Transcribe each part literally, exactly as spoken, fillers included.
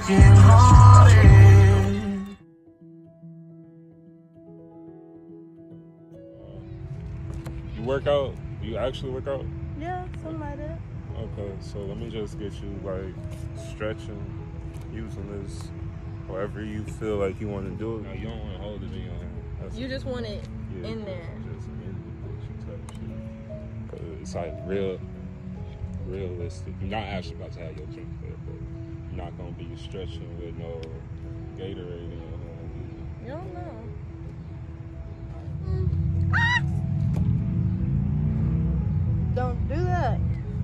broken hearted. You work out? You actually work out? Yeah, something like that. Okay, so let me just get you like stretching, using this however you feel like you want to do it. Now, you don't want to hold it in your hand. That's You just want it yeah, in there. Just in the picture type shit. Cause it's like real, realistic. You're not actually about to have your drink there, but you're not gonna be stretching with no Gatorade in your hand. You don't know. Ah! Don't do that.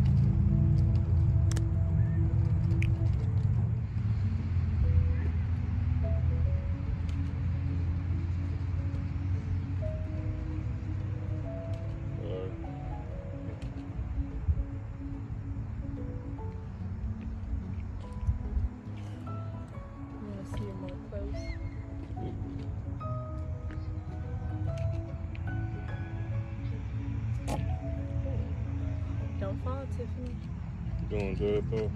Don't fall, Tiffany. You're doing good though.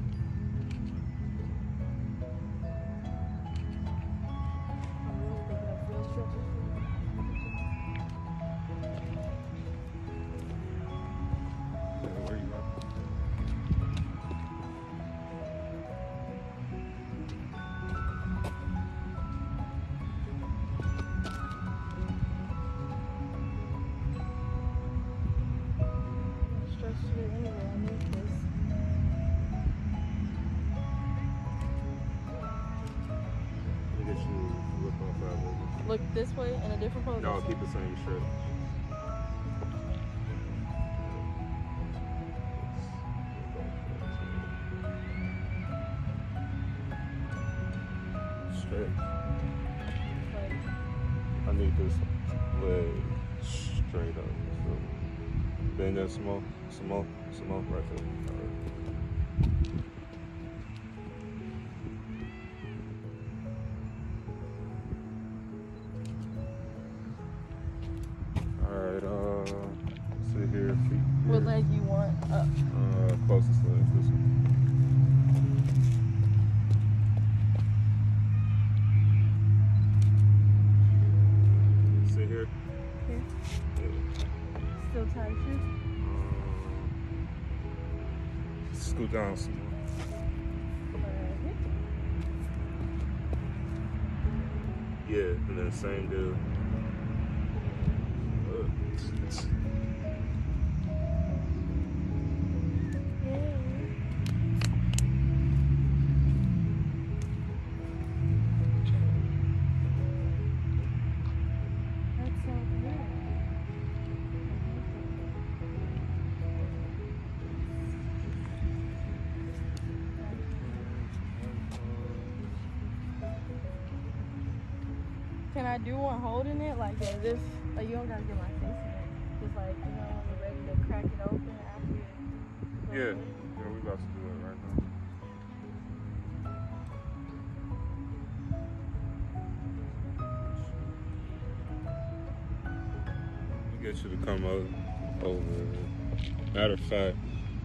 I'm really thinking of real stretches. Yeah, where you at? Stretch it anyway. I need this. Let me get you look on five. Look this way in a different pose. No, keep the same shirt. Straight. Like, I need this leg straight up. So bend that some more, some more, some more right there. All right. All right, uh, sit here, feet here. what leg you want? Up. Uh, closest leg, this one. Sit here. Here. Yeah. Still tight shoes? Um, scoot down some more. Right here. Yeah, and then same deal. Uh, That's so good. Can I do one holding it like as if, like you don't gotta get my face in it. Just like, you know, when you're ready to crack it open after you. yeah, yeah, we about to do it right now. Get you to come over. over. Matter of fact,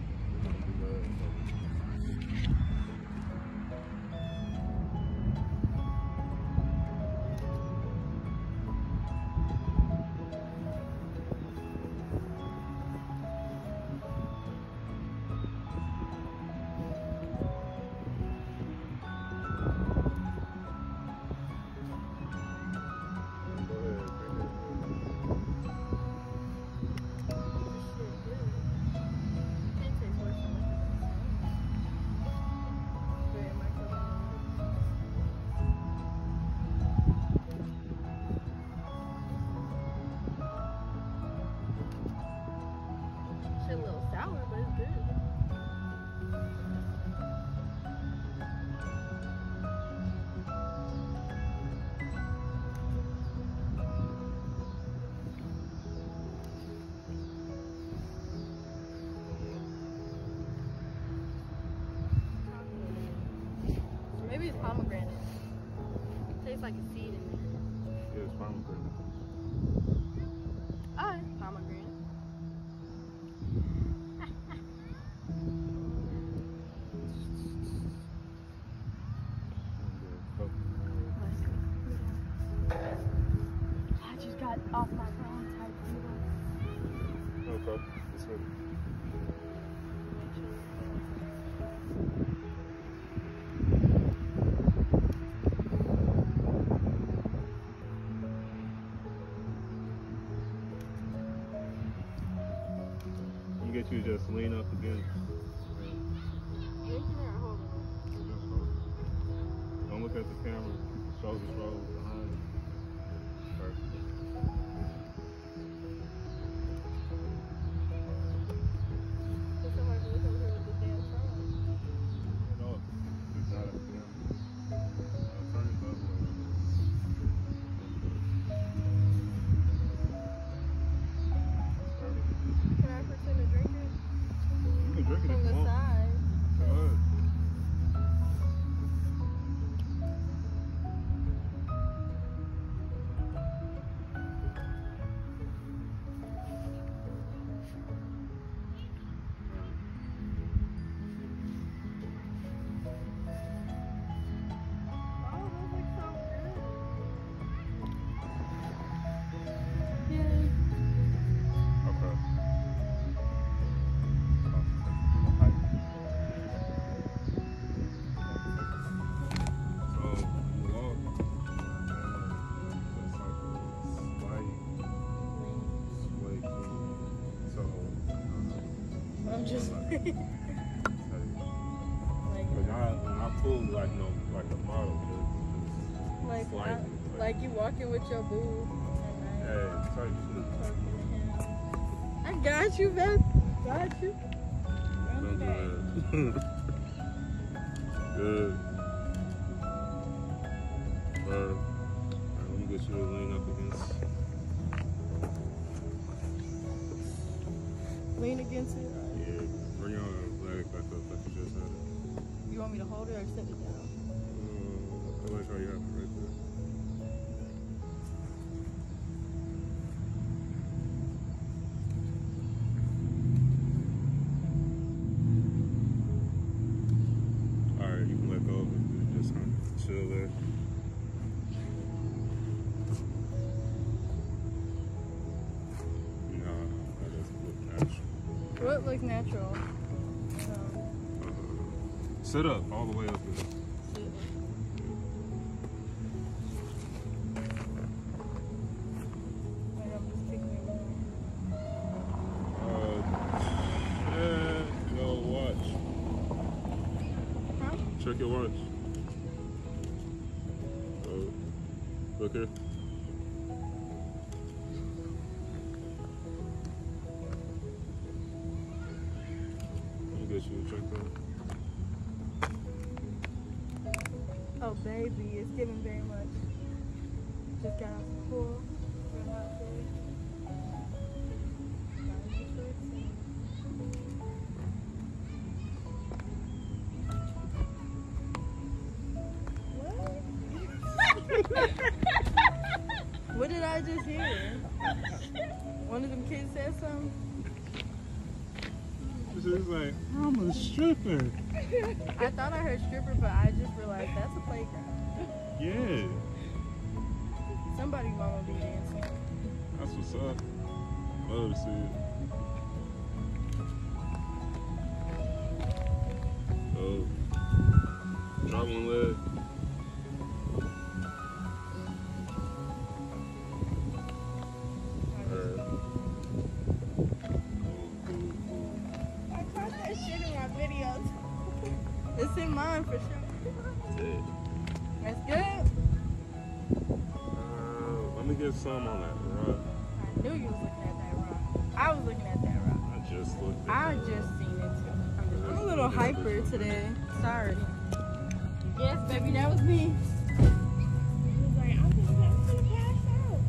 Shit, a little sour, but it's good. Maybe it's pomegranate. Tastes like a seed in there. yeah, it's pomegranate. Alright, pomegranate. got off my phone type people. Okay. That's it. Let me get you to just lean up again. Don't look at the camera. Shoulders rolled behind you. Perfect. No, it's not at the camera. Uh, turn it the other way. Perfect. Can I pretend to drink it? You can drink it From if you the want. side. Go ahead. Oh, those look so good. Yeah. Okay. So, you walk, it's like a slight sway to so, I'm just like, but not, not fully like no, like a model, just, like, just slightly. I- like you walking with your boo. Hey, type I got you, Beth. Got you. shit. Don't do that. Good. Alright. Alright, let me get you to lean up against. Lean against it. Yeah, bring your leg back up like you just had it. You want me to hold it or sit it down? Uh, I like how you have it right there. Alright, you can let go of it. Just kind of chill there. Nah, that doesn't look natural. What looks natural? So, Uh, sit up all the way up there. sit. Like I'm just picking it up. Uh, check your watch. Huh? Check your watch. Oh, look here. Let me get you to check that. Oh, baby, it's giving very much. Just got out the pool. Got out there. Gotta make sure it's safe. What? What did I just hear? One of them kids said something? It's like, I'm a stripper. I thought I heard stripper, but I just realized that's a playground. Yeah, Somebody mama be dancing. that's what's up. Love to see it. Oh, drop one leg. Alright. I caught that shit in my videos. It's in mine for sure. That's it. That's good. Uh, let me get some on that rock. I knew you was looking at that rock. I was looking at that rock. I just looked at I that just rock. seen it too. I'm, just, I'm a little hyper today. Sorry. Yes, baby, that was me. I was like, I'm just I'm gonna pass out.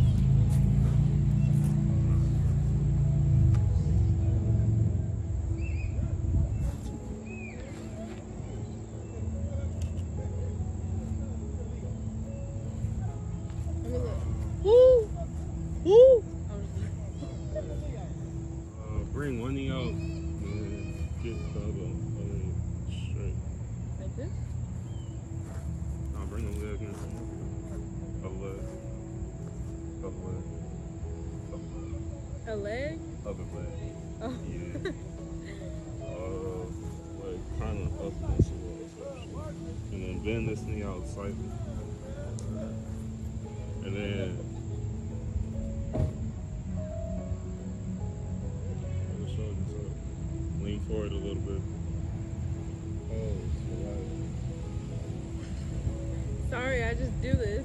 Look at that. Woo! Woo! Uh, bring one knee out and get the other leg straight. Like this? Now bring A leg? Other leg. Oh. Yeah. uh, like kind of up against the wall. And then bend this knee out slightly. And then lean forward a little bit. Oh, sorry, I just do this.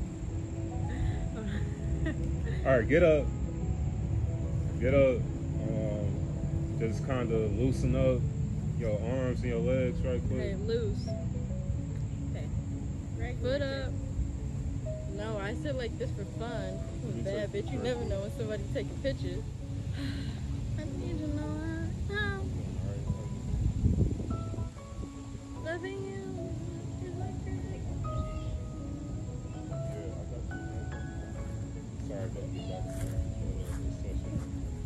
all right, get up. Get up. Um, just kind of loosen up your arms and your legs right quick. Okay, loose. Okay. Foot up. No, I sit like this for fun. I'm bad bitch. You never know when somebody's taking pictures. I need to know how. Loving you is like crazy. Yeah, I got you. Sorry about the back session.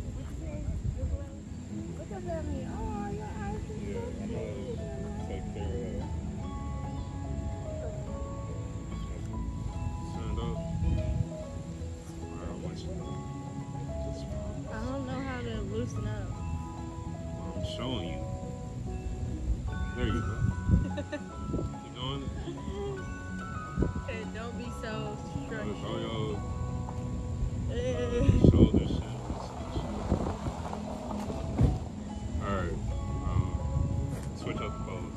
Look up at me. Oh, your eyes. Yeah, I'm gonna take care of that. Stand up. Alright, I want you to just I don't know how to loosen up. I'm showing you. There you go. Keep going. Okay, don't be so structured. Show your Hey. shoulder shit. Alright. Um, switch up the pose.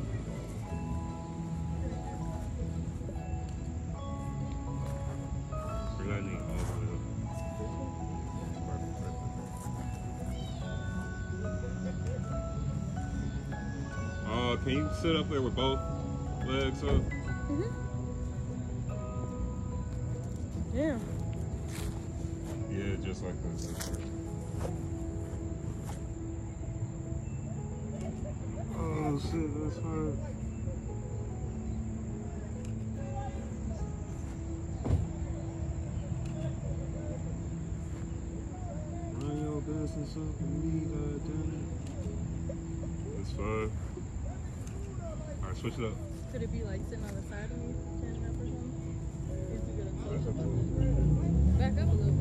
Bring that knee all the way up. Perfect, perfect. Uh, can you sit up there with both legs up? Mm-hmm. Yeah. Yeah, just like this. Oh shit, that's hard. Run your business up and me, goddamn. That's fine. Alright, switch it up. Could it be like sitting on the side of me, standing up or something? If you get a That's close okay. up. Back up a little bit.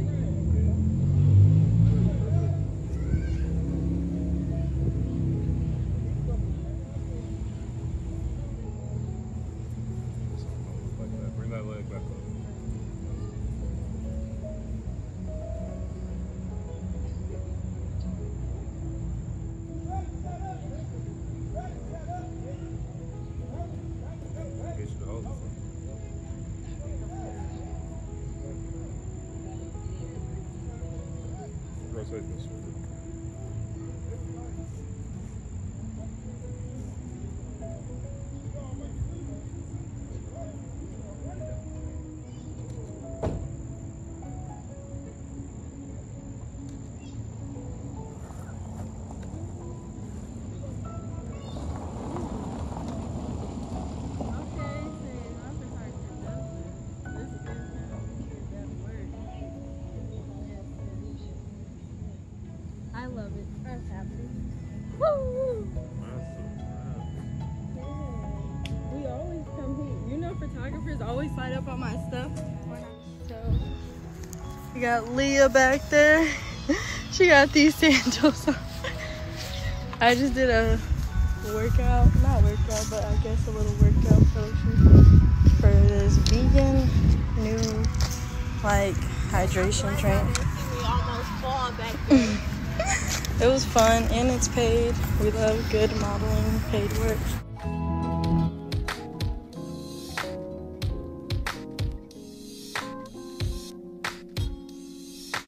Like that. Bring that leg back up. Get you to hold it. Rotate this way. I love it. I'm happy. Woo! We always come here. You know, photographers always slide up on my stuff. So, we got Leah back there. She got these sandals on. I just did a workout, not workout, but I guess a little workout photo for this vegan new like hydration drink. We almost fall back there. It was fun and it's paid. We love good modeling, paid work.